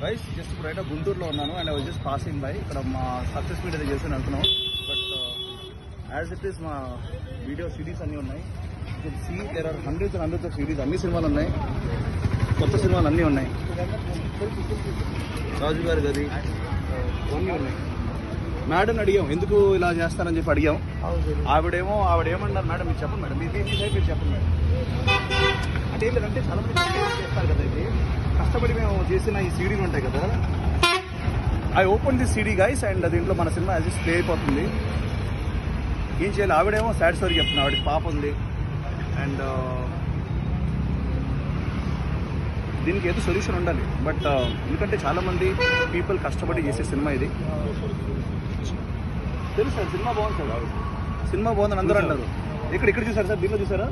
Guys just right గుంటూరులో ఉన్నాను and I was just passing by. ఇక్కడ మా సక్సెస్ మీట్ అయితే చేసి వెళ్తున్నాం. బట్ యాజ్ ఇట్ ఈస్ మా వీడియో సిరీస్ అన్నీ ఉన్నాయి. See there are hundreds and hundreds of series. అన్ని సినిమాలు ఉన్నాయి, కొత్త సినిమాలు అన్నీ ఉన్నాయి. రాజు గారి గది అన్నీ ఉన్నాయి. మేడం అడిగాం ఎందుకు ఇలా చేస్తారని చెప్పి అడిగాం. ఆవిడేమన్నారు, మేడం మీరు చెప్పండి మేడం, మీరు చెప్పండి మేడం అంటే ఏం లేదంటే చాలా మంది చేస్తారు కదా, ఇది కష్టపడి మేము చేసిన ఈ సీడీలు ఉంటాయి కదా. I open the CD guys and దీంట్లో మన సినిమా యాజ్ ప్లే అయిపోతుంది. ఏం చేయాలి, ఆవిడేమో సాడ్ స్టోరీ చెప్తుంది. ఆవిడకి పాప ఉంది అండ్ దీనికి ఏదో సొల్యూషన్ ఉండాలి. బట్ ఎందుకంటే చాలా మంది పీపుల్ కష్టపడి చేసే సినిమా ఇది. తెలుసు సార్, సినిమా బాగుంది సార్, సినిమా బాగుందని అందరూ అంటారు. ఇక్కడ చూసారు సార్, దీంట్లో చూసారా?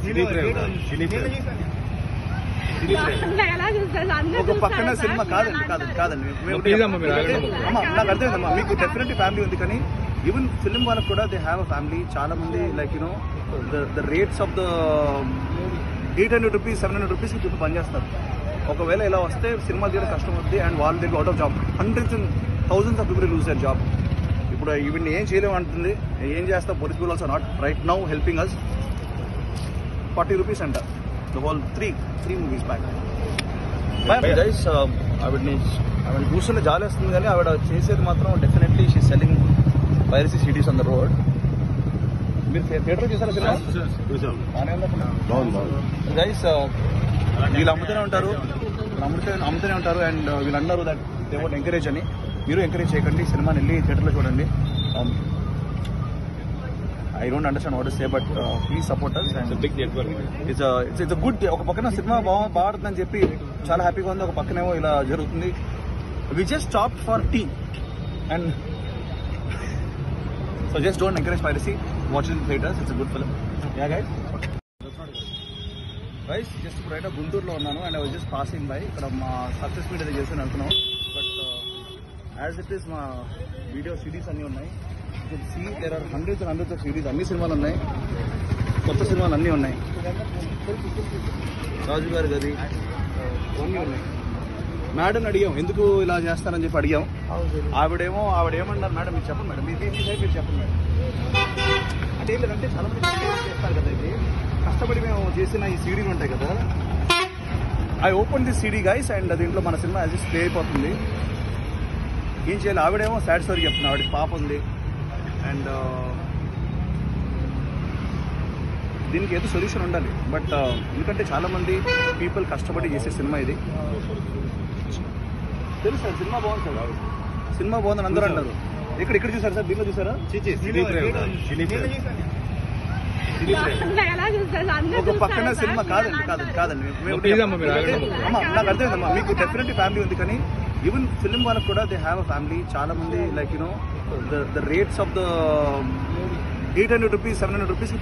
ఒక పక్కన సినిమా కాదండి నాకు అర్థమైందమ్మా, మీకు డెఫినెట్లీ ఫ్యామిలీ ఉంది. కానీ ఈవెన్ ఫిల్మ్ వాళ్ళకి కూడా దే హ్యావ్ అ ఫ్యామిలీ. చాలా మంది like you know the rates of the 800 rupees 700 rupees ఇప్పుడు పనిచేస్తారు. ఒకవేళ ఇలా వస్తే సినిమా తీయడం కష్టం అవుతుంది అండ్ వాళ్ళు దగ్గర out of job. Hundreds and thousands of people lose their job. ఇప్పుడు ఇవన్నీ ఏం చేయలేము అంటుంది. ఏం చేస్తాం, police people also not right now helping us. 40 rupees అంట the whole three movies back. Guys ఆవిడ చూస్తుంటే జాలి వస్తుంది, కానీ ఆవిడ చేసేది మాత్రం definitely she selling piracy cities on the road. మీరు థియేటర్ చూసారా సినిమా? గైస్ వీళ్ళు అమ్ముతూనే ఉంటారు అండ్ వీళ్ళు అన్నారు దట్ దే వాంట్ ఎంకరేజ్ అని. మీరు ఎంకరేజ్ చేయకండి, సినిమాని వెళ్ళి థియేటర్లో చూడండి. I don't understand what to say but please support us. It's good. ఒక పక్కన సినిమా బాగుంటుందని చెప్పి చాలా హ్యాపీగా ఉంది, ఒక పక్కనేమో ఇలా జరుగుతుంది. We just stop for tea and so just don't encourage piracy, watch in theatres. It's good film. Yeah guys just right గుంటూరులో ఉన్నాను and I was just passing by. ఇక్కడ మా సక్సెస్ మీట్ అయితే చేసి వెళ్తున్నాం. బట్ యాజ్ ఇట్ ఈస్ మా video series అన్నీ ఉన్నాయి. See there are hundreds and hundreds of series. అన్ని సినిమాలు ఉన్నాయి, కొత్త సినిమాలు అన్నీ ఉన్నాయి. రాజు గారి గది అన్నీ ఉన్నాయి. మేడం అడిగాం ఎందుకు ఇలా చేస్తారని చెప్పి అడిగాం. ఆవిడేమన్నారు, మేడం మీరు చెప్పండి మేడం, మీరు చెప్పండి మేడం అంటే ఏం లేదంటే చాలా మంది చేస్తారు కదా, ఇది కష్టపడి మేము చేసిన ఈ సీడీలు ఉంటాయి కదా. I open the CD guys and దీంట్లో మన సినిమా యాజ్ ప్లే అయిపోతుంది. ఏం చేయాలి, ఆవిడేమో సాడ్ స్టోరీ చెప్తుంది. ఆవిడకి పాప ఉంది అండ్ దీనికి ఏదో సొల్యూషన్ ఉండాలి. బట్ ఎందుకంటే చాలా మంది పీపుల్ కష్టపడి చేసే సినిమా ఇది. తెలుసు సార్, సినిమా బాగుంది సార్, సినిమా బాగుందని అందరూ అంటారు. ఇక్కడ చూసారు సార్, దీంట్లో చూసారా? ఒక పక్కన సినిమా కాదండి నాకు అర్థమైందమ్మా, మీకు డెఫినెట్లీ ఫ్యామిలీ ఉంది. కానీ ఈవెన్ ఫిల్మ్ వాళ్ళకి కూడా దే హ్యావ్ అ ఫ్యామిలీ. చాలా మంది like you know the rates of the 800 rupees 700 rupees